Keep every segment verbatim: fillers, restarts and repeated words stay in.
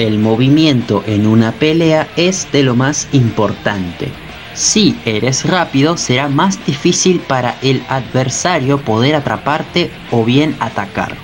El movimiento en una pelea es de lo más importante. Si eres rápido, será más difícil para el adversario poder atraparte o bien atacar.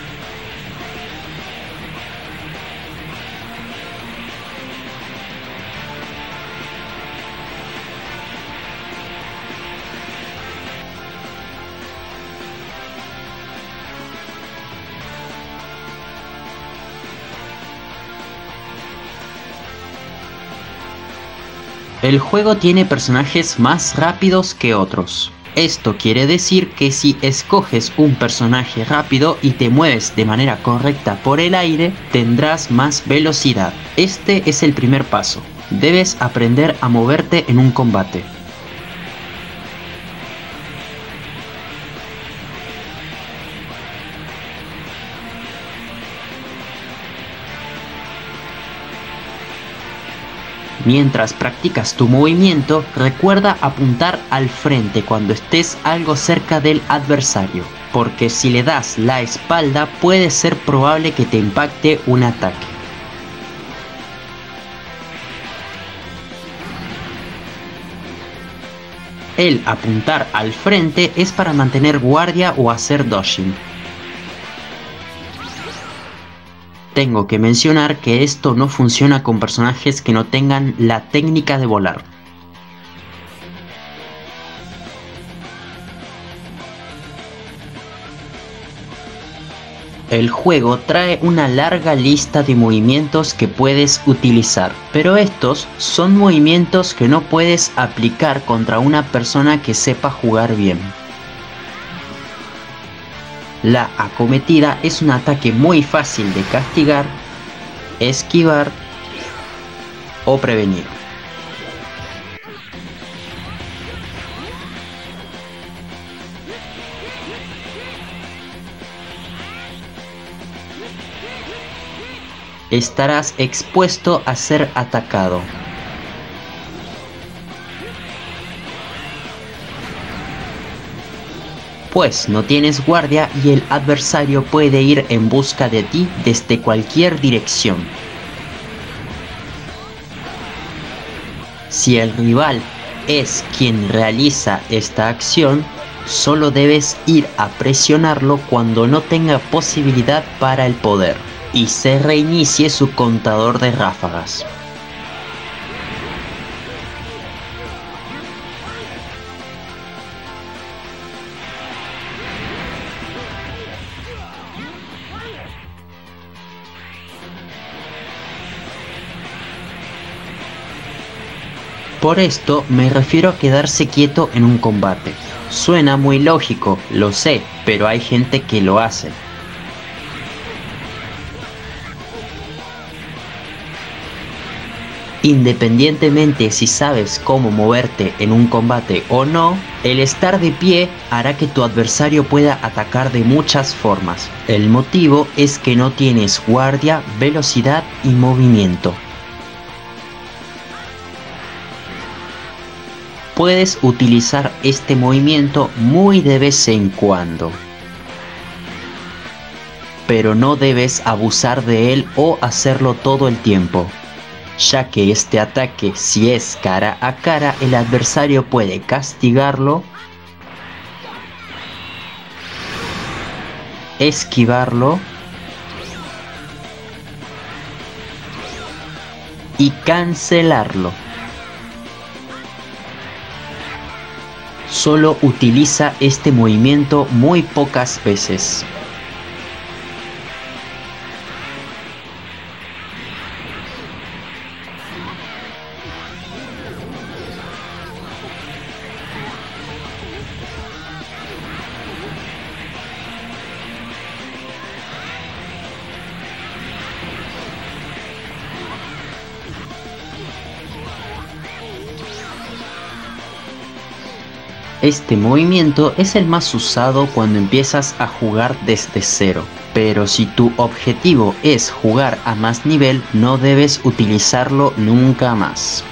El juego tiene personajes más rápidos que otros. Esto quiere decir que si escoges un personaje rápido y te mueves de manera correcta por el aire, tendrás más velocidad. Este es el primer paso. Debes aprender a moverte en un combate. Mientras practicas tu movimiento, recuerda apuntar al frente cuando estés algo cerca del adversario, porque si le das la espalda puede ser probable que te impacte un ataque. El apuntar al frente es para mantener guardia o hacer dodging. Tengo que mencionar que esto no funciona con personajes que no tengan la técnica de volar. El juego trae una larga lista de movimientos que puedes utilizar, pero estos son movimientos que no puedes aplicar contra una persona que sepa jugar bien. La acometida es un ataque muy fácil de castigar, esquivar o prevenir. Estarás expuesto a ser atacado. Pues no tienes guardia y el adversario puede ir en busca de ti desde cualquier dirección. Si el rival es quien realiza esta acción, solo debes ir a presionarlo cuando no tenga posibilidad para el poder y se reinicie su contador de ráfagas. Por esto me refiero a quedarse quieto en un combate. Suena muy lógico, lo sé, pero hay gente que lo hace. Independientemente si sabes cómo moverte en un combate o no, el estar de pie hará que tu adversario pueda atacar de muchas formas. El motivo es que no tienes guardia, velocidad y movimiento. Puedes utilizar este movimiento muy de vez en cuando, pero no debes abusar de él o hacerlo todo el tiempo, ya que este ataque, si es cara a cara, el adversario puede castigarlo, esquivarlo y cancelarlo. Solo utiliza este movimiento muy pocas veces. Este movimiento es el más usado cuando empiezas a jugar desde cero, pero si tu objetivo es jugar a más nivel, no debes utilizarlo nunca más.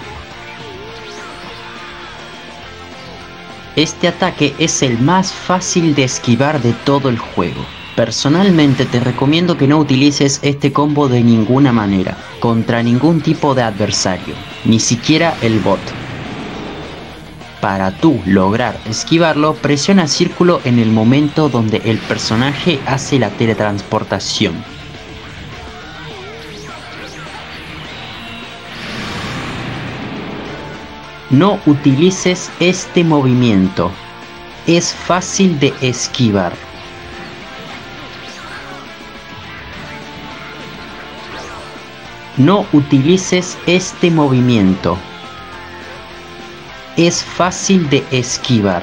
Este ataque es el más fácil de esquivar de todo el juego, Personalmente te recomiendo que no utilices este combo de ninguna manera, contra ningún tipo de adversario, ni siquiera el bot. Para tú lograr esquivarlo, presiona círculo en el momento donde el personaje hace la teletransportación. No utilices este movimiento, es fácil de esquivar. No utilices este movimiento, es fácil de esquivar.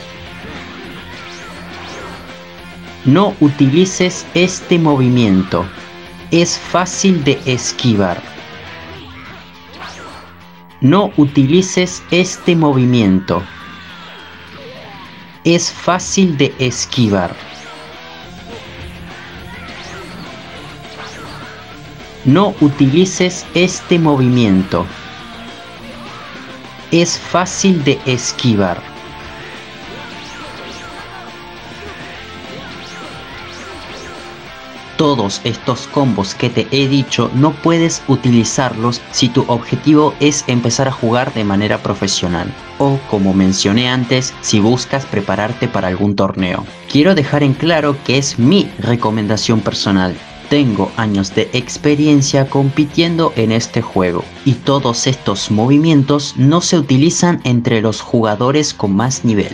No utilices este movimiento, es fácil de esquivar. No utilices este movimiento, es fácil de esquivar. No utilices este movimiento, es fácil de esquivar. Todos estos combos que te he dicho no puedes utilizarlos si tu objetivo es empezar a jugar de manera profesional o, como mencioné antes, si buscas prepararte para algún torneo. Quiero dejar en claro que es mi recomendación personal. Tengo años de experiencia compitiendo en este juego y todos estos movimientos no se utilizan entre los jugadores con más nivel.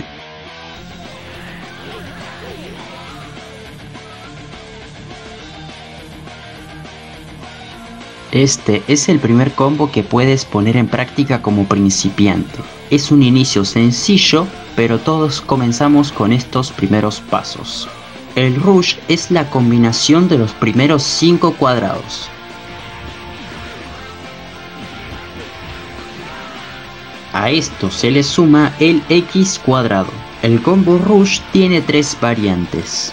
Este es el primer combo que puedes poner en práctica como principiante. Es un inicio sencillo, pero todos comenzamos con estos primeros pasos. El rush es la combinación de los primeros cinco cuadrados. A esto se le suma el X cuadrado. El combo rush tiene tres variantes.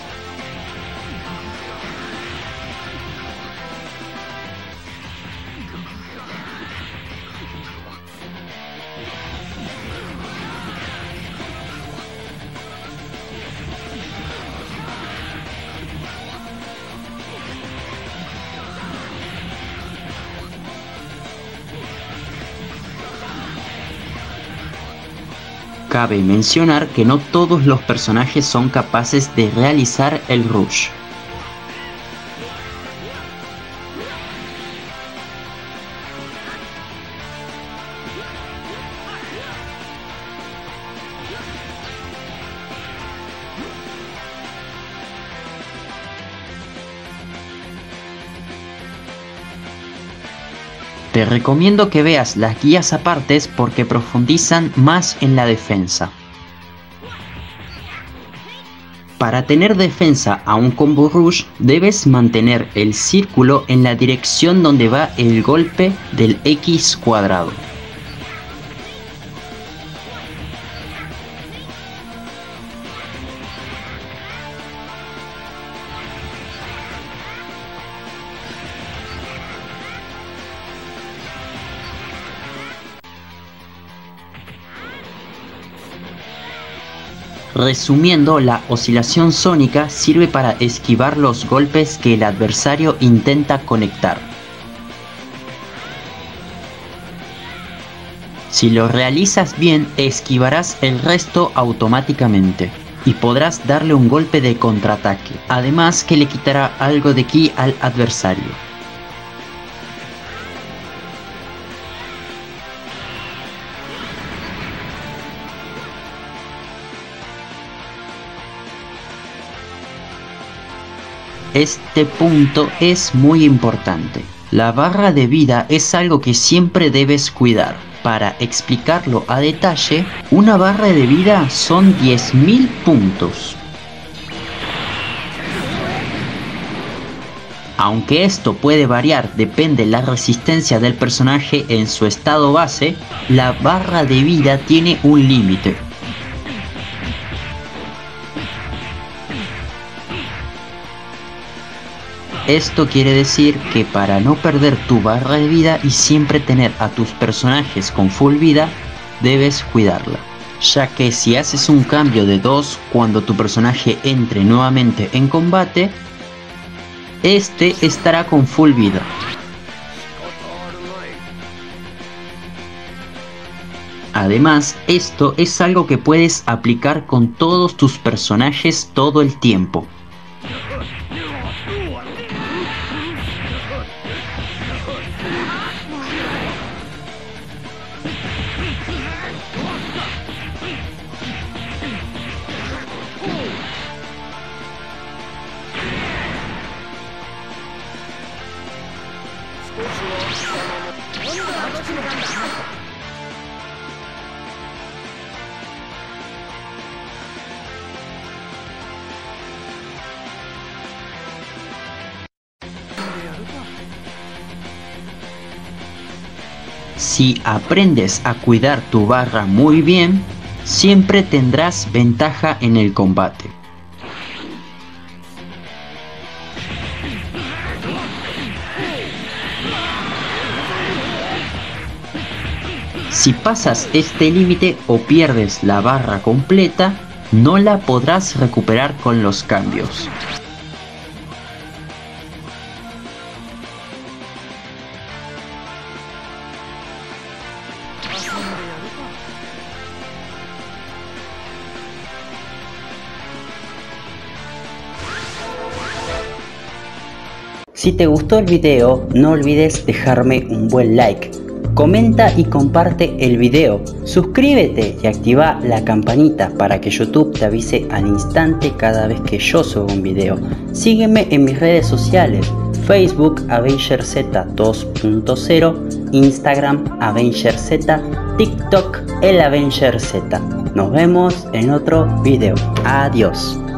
Cabe mencionar que no todos los personajes son capaces de realizar el rush. Te recomiendo que veas las guías apartes porque profundizan más en la defensa. Para tener defensa a un combo rush, debes mantener el círculo en la dirección donde va el golpe del X cuadrado. Resumiendo, la oscilación sónica sirve para esquivar los golpes que el adversario intenta conectar. Si lo realizas bien, esquivarás el resto automáticamente y podrás darle un golpe de contraataque, además que le quitará algo de ki al adversario. Este punto es muy importante. La barra de vida es algo que siempre debes cuidar. Para explicarlo a detalle, una barra de vida son diez mil puntos. Aunque esto puede variar, depende de la resistencia del personaje en su estado base, la barra de vida tiene un límite. Esto quiere decir que para no perder tu barra de vida y siempre tener a tus personajes con full vida, debes cuidarla. ya que si haces un cambio de dos cuando tu personaje entre nuevamente en combate, este estará con full vida. Además, esto es algo que puedes aplicar con todos tus personajes todo el tiempo. Si aprendes a cuidar tu barra muy bien, siempre tendrás ventaja en el combate. Si pasas este límite o pierdes la barra completa, no la podrás recuperar con los cambios. Si te gustó el video, no olvides dejarme un buen like. Comenta y comparte el video. Suscríbete y activa la campanita para que YouTube te avise al instante cada vez que yo suba un video. Sígueme en mis redes sociales: Facebook AvengerZ dos punto cero, Instagram AvengerZ, TikTok el AvengerZ. Nos vemos en otro video. Adiós.